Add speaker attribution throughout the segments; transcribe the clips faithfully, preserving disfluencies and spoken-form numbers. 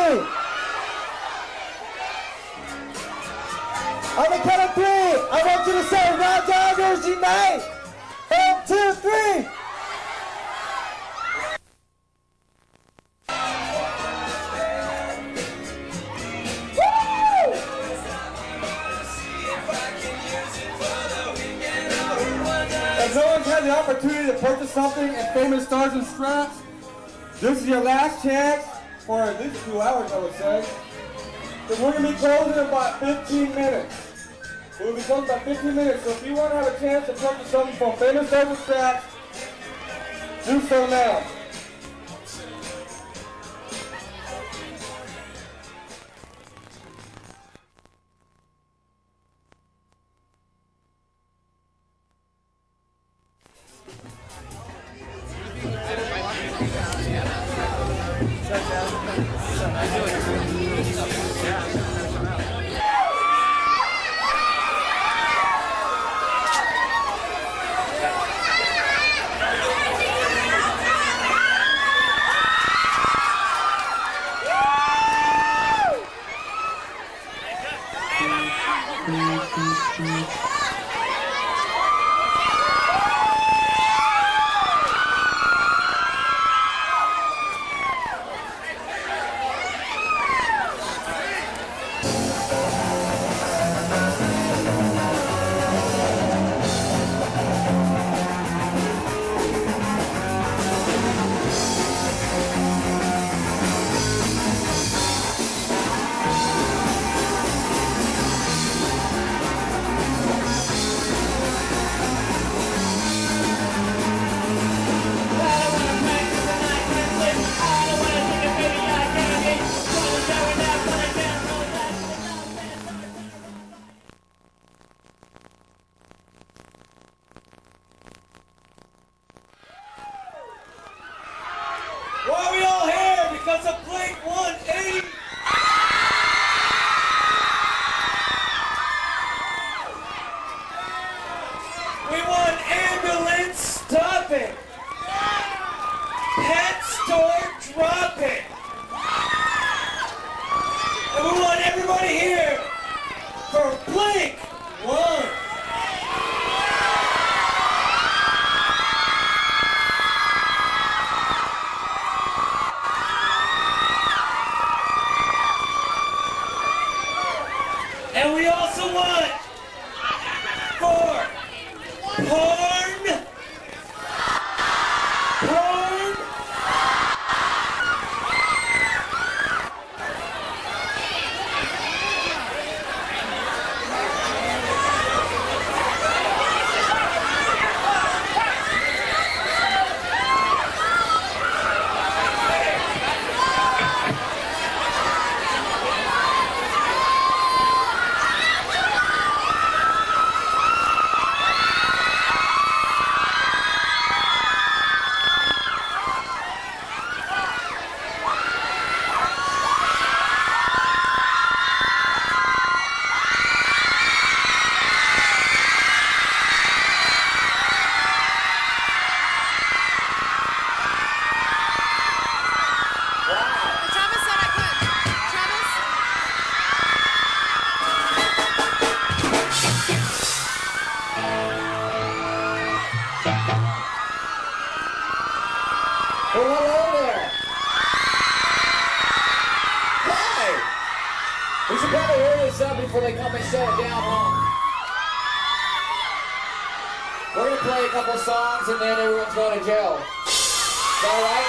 Speaker 1: three. On the count of three, I want you to say Raja Unite. One, two, three. If no one's had the opportunity to purchase something at Famous Stars and Straps, this is your last chance for at least two hours, I would say. Because we're going to be closing in about fifteen minutes. We'll be closing about fifteen minutes, so if you want to have a chance to purchase something from Famous Stars and Straps, do so now. Why are we all here? Because of Blink one eighty. We want ambulance stopping. Pet store dropping. And we want everybody here for Blink one. And we also want for porn, porn,
Speaker 2: Well, hello there. Hi. We should probably hear this up before they come and shut it down, huh? We're going to play a couple songs and then everyone's going to jail. Is that all right?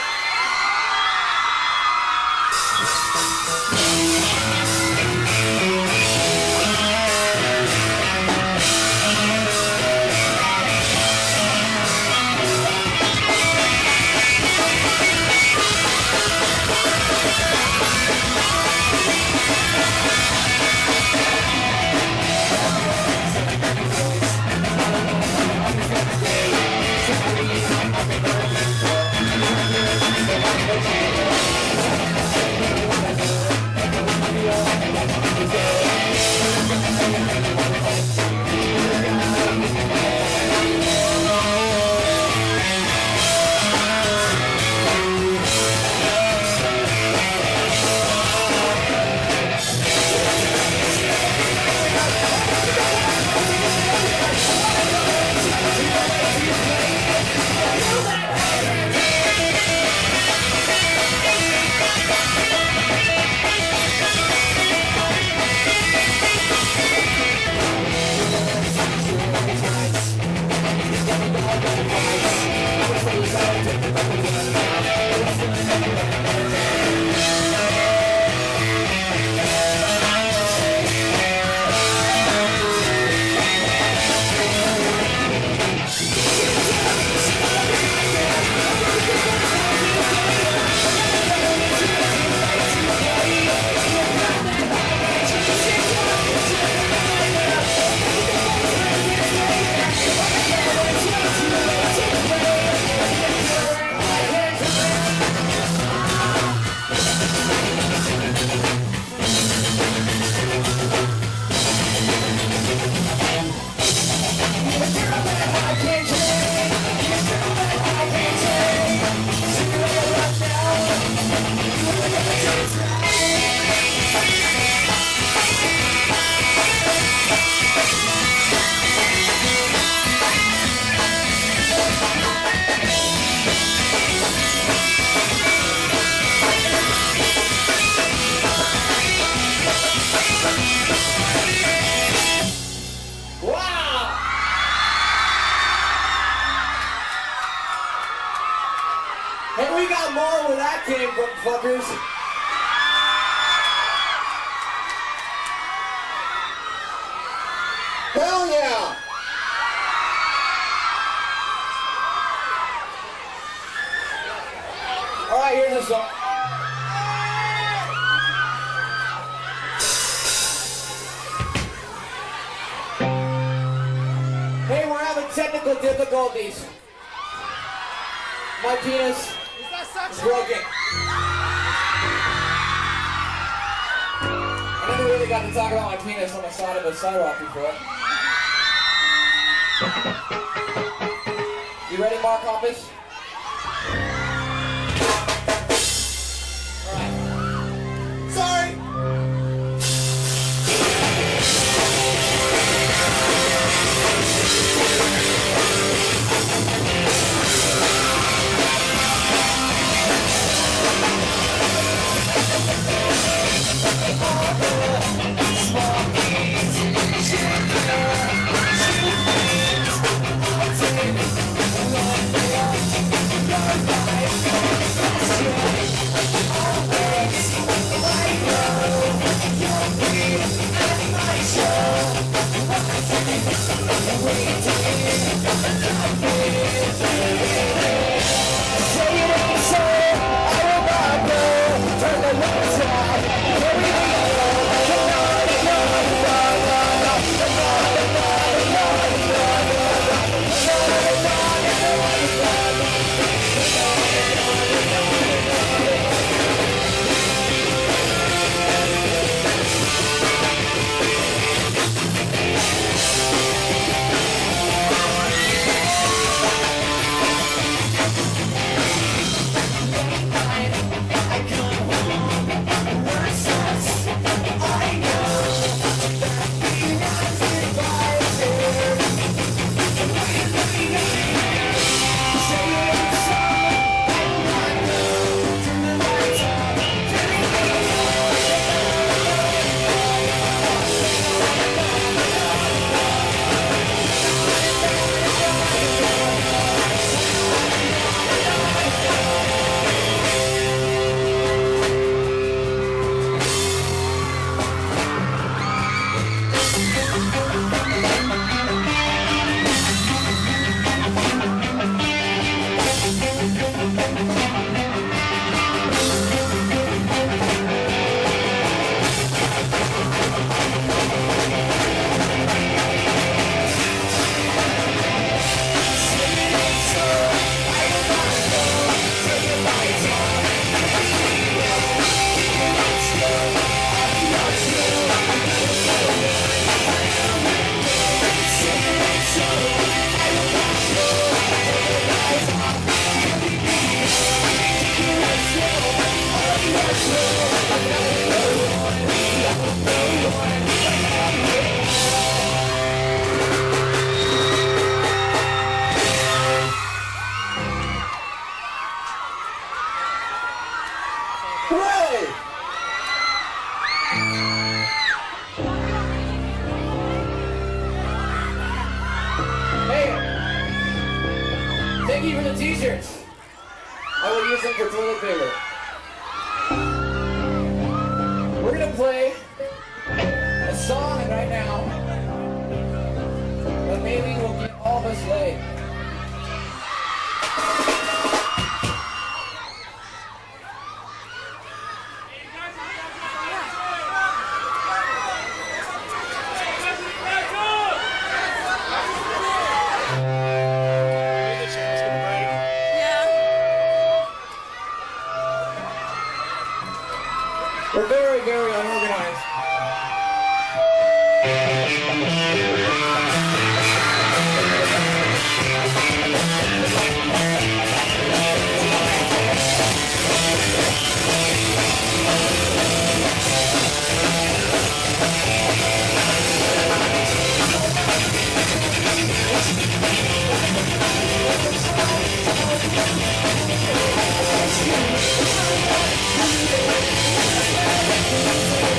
Speaker 3: We'll be right back.
Speaker 2: motherfuckers. Hell yeah! All right, here's a song. Hey, we're having technical difficulties. My penis is broken. I never really got to talk about my penis on the side of a sidewalk before. You ready, Mark Hoppus? Alright. Sorry! Thank you for the t-shirts. I will use them for toilet paper. We're gonna play a song right now that maybe will get all of us laid. We're very, very unorganized. We'll be right back.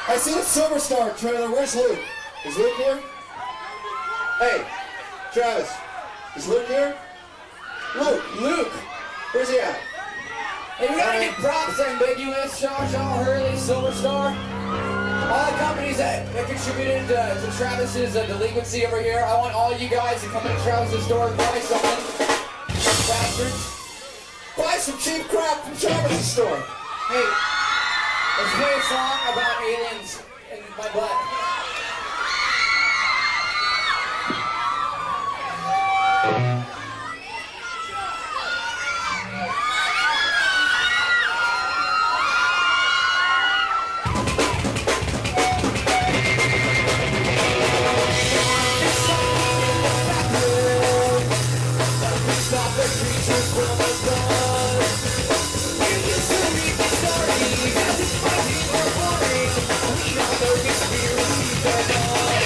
Speaker 3: I see the Silver Star trailer. Where's Luke? Is Luke here? Hey, Travis. Is Luke here? Luke, Luke. Where's he at?
Speaker 2: Hey, we gotta give props to Ambiguous, Shaw Shaw, Hurley, Silver Star. All the companies that, that contributed to, to Travis's uh, delinquency over here. I want all you guys to come into Travis's store and buy something. Bastards.
Speaker 3: Buy some cheap crap from Travis's store.
Speaker 2: Hey, let's play a song about aliens in my butt. Stop the creatures from above. And this will be the story. As it's fighting or boring. We all know conspiracies are done.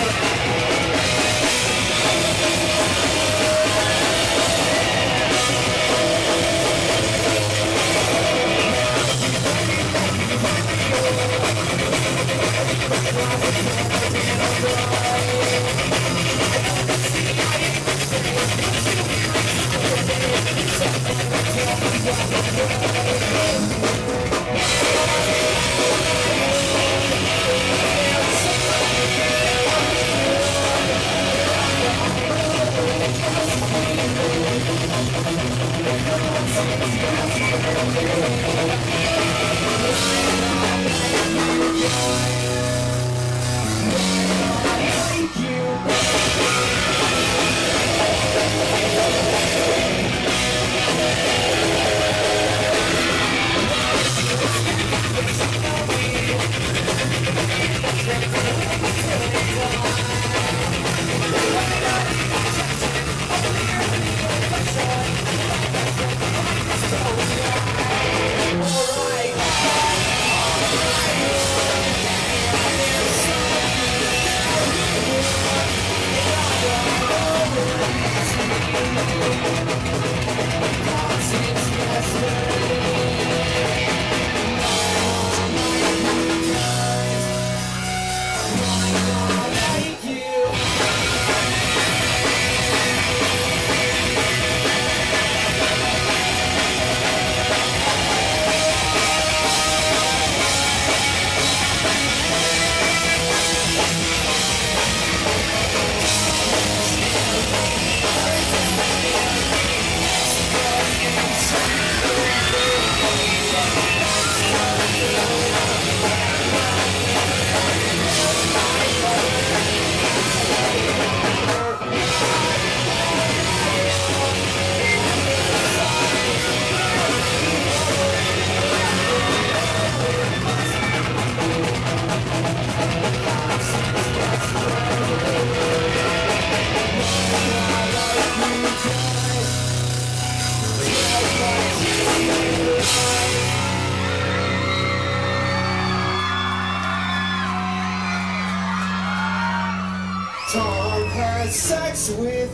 Speaker 3: Tom has sex with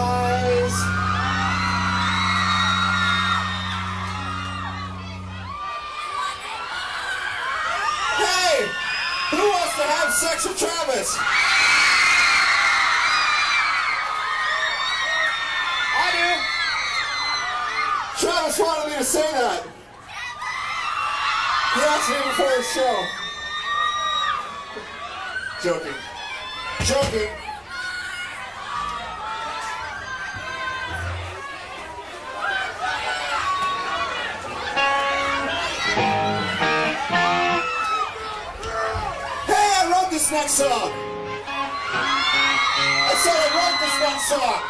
Speaker 3: guys. Hey! Who wants to have sex with Travis?
Speaker 2: I do.
Speaker 3: Travis wanted me to say that. He asked me before the show. Joking. Joking. Hey, I wrote this next song. I said I wrote this next song.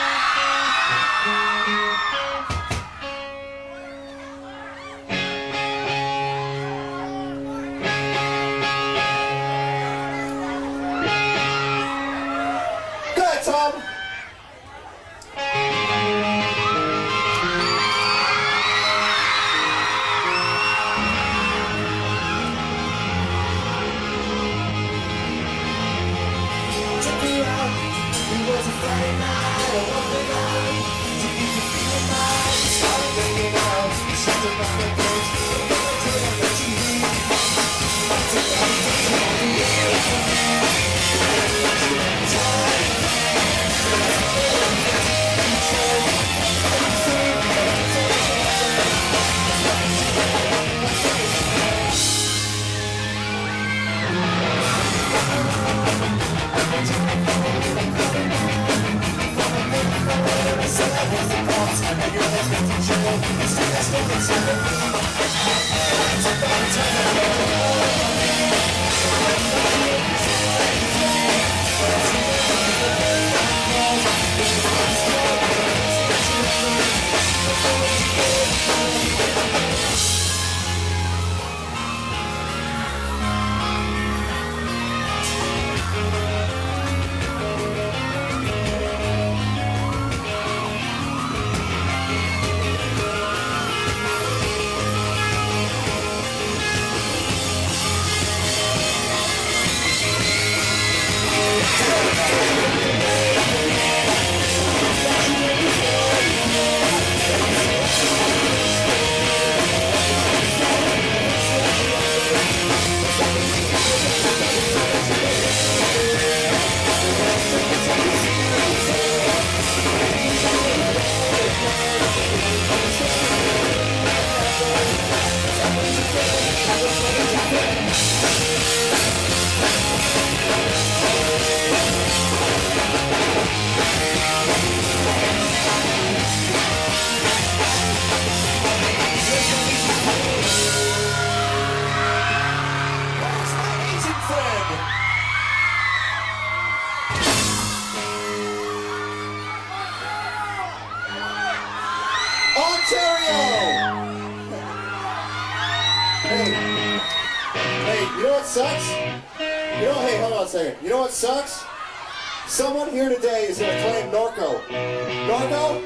Speaker 3: Tom. Took me out, it was a Friday night, I walked the line, to get you feeling my Sucks? You know, hey, hold on a second. You know what sucks? Someone here today is going to claim Norco. Norco?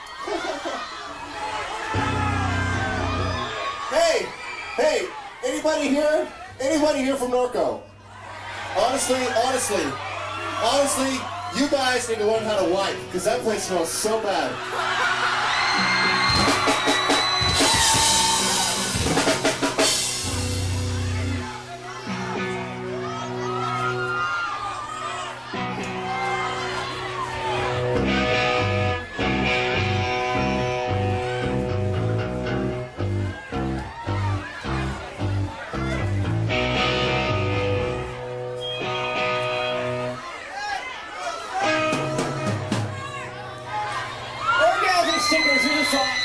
Speaker 3: Hey, hey, anybody here? Anybody here from Norco? Honestly, honestly, honestly, you guys need to learn how to wipe, because that place smells so bad.
Speaker 2: Stickers, here's a song.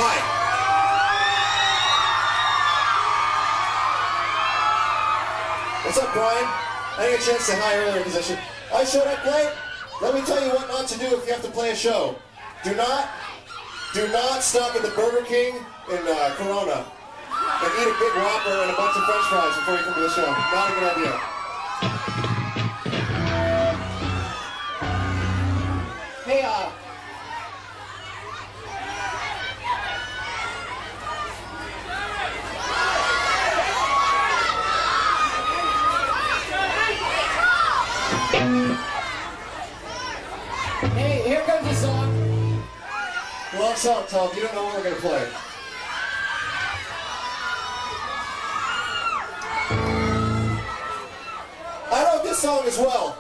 Speaker 3: Hi. What's up, Brian? I didn't get a chance to say hi earlier because I should. I showed up late. Let me tell you what not to do if you have to play a show. Do not, do not stop at the Burger King in uh, Corona and eat a big Whopper and a bunch of French fries before you come to the show. Not a good idea.
Speaker 2: Hey, uh... Hey, here comes the song.
Speaker 3: Long song, Tom. You don't know what we're going to play. I wrote this song as well.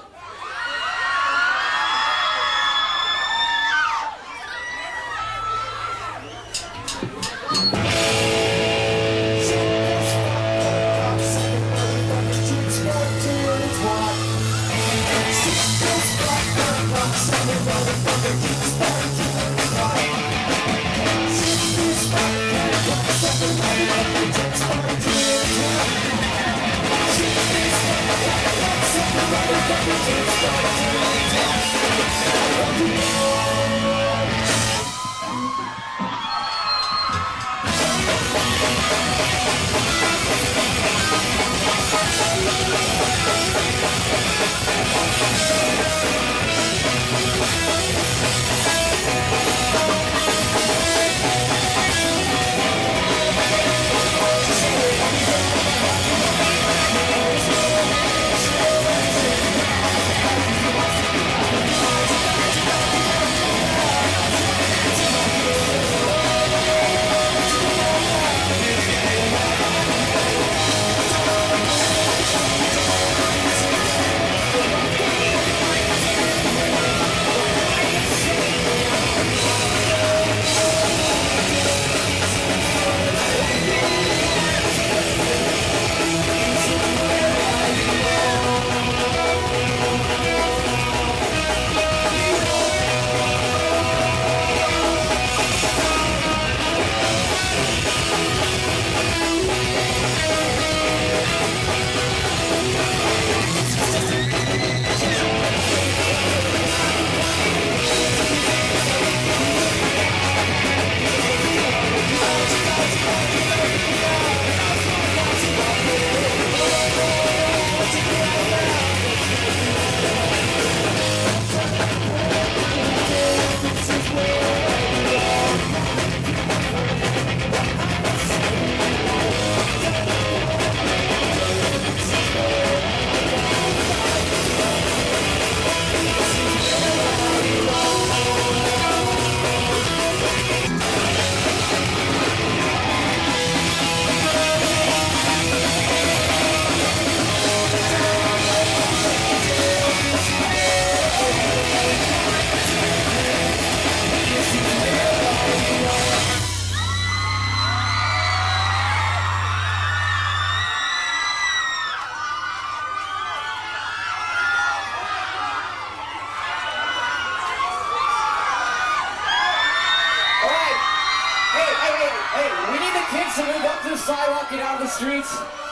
Speaker 2: kids to move up to the sidewalk, get out of the streets,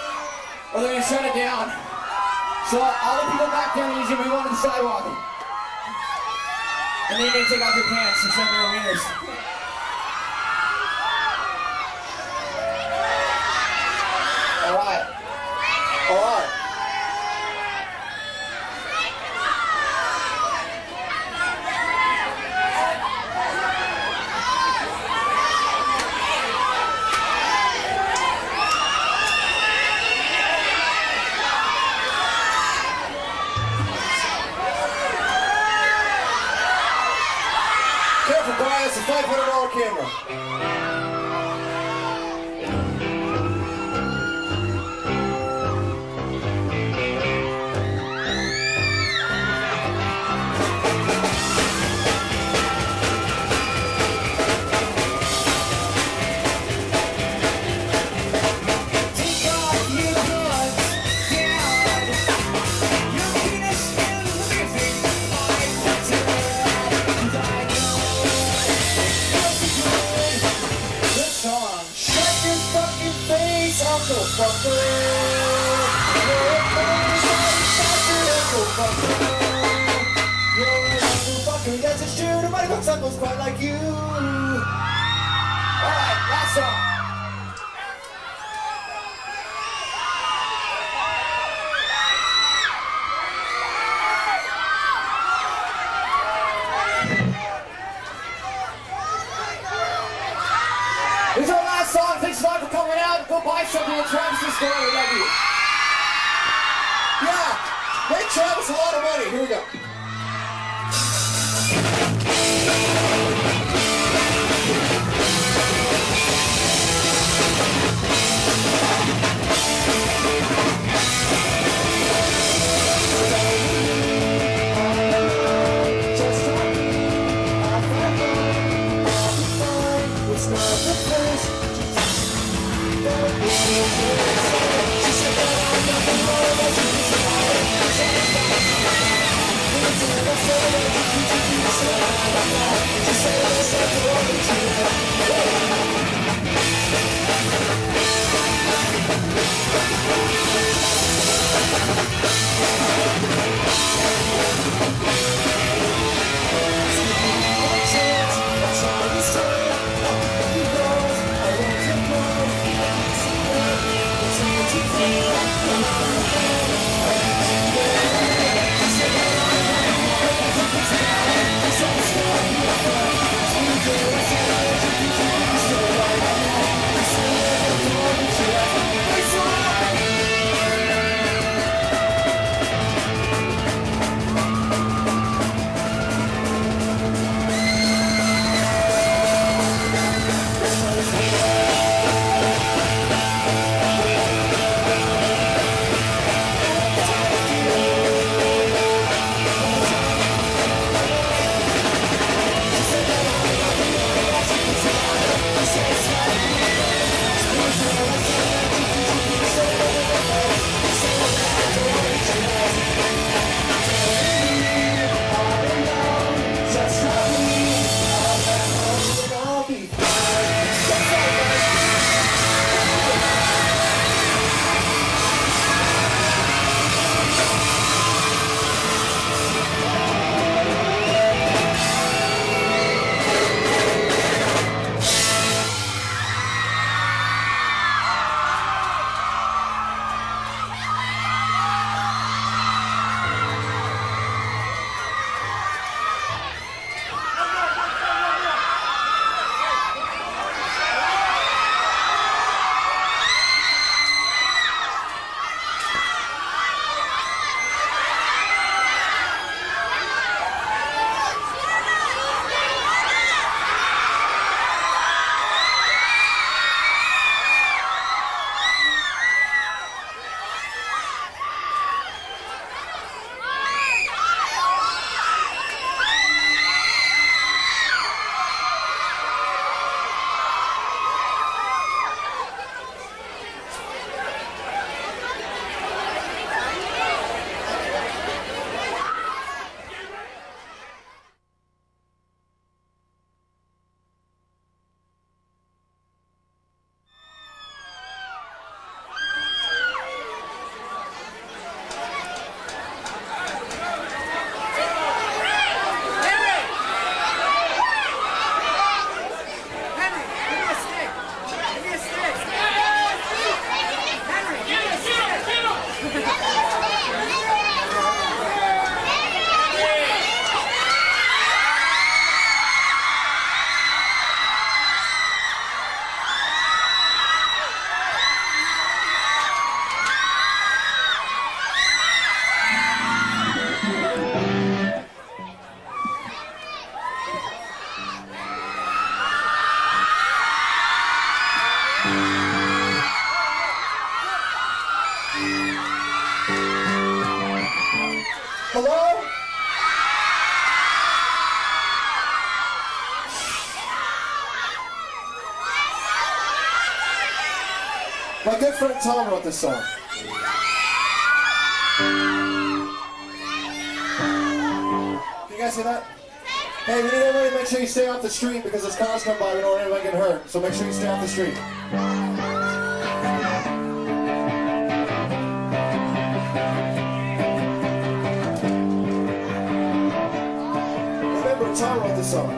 Speaker 2: or they're going to shut it down. So all the people back there need you to move onto the sidewalk. And then you need to take off your pants and show me your wieners. All right.
Speaker 3: All right. Careful, Brian, it's a five hundred dollar camera. fucker. You're a fucker. You're a fucker. Yes, it's true. Nobody fucks uncles quite like you.
Speaker 2: Alright, last song. This is our last song. Thanks a lot for coming out. Go buy something at Travis's store. We love you.
Speaker 3: Yeah, make Travis a lot of money. Here we go. Hello? My good friend Tom wrote this song. Can you guys see that? Hey, we need everybody to make sure you stay off the street because as cars come by, we don't want anybody getting hurt. So make sure you stay off the street. remember Tom wrote this song.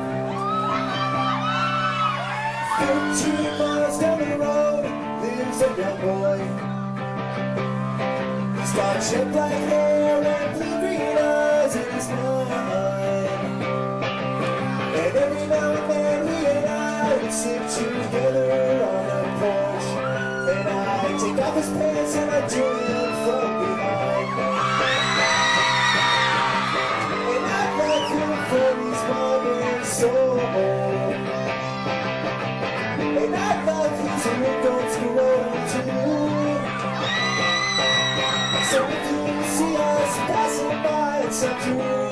Speaker 3: Fifteen miles down the road lives a young boy. He's got jet black hair and blue green eyes in his mind. And every now and then he and I would sit together on a porch. And I take off his pants and I do him from behind. And I love him for his moments so old. And I love his wrinkles grow too. So if you see us passing by, it's up to you.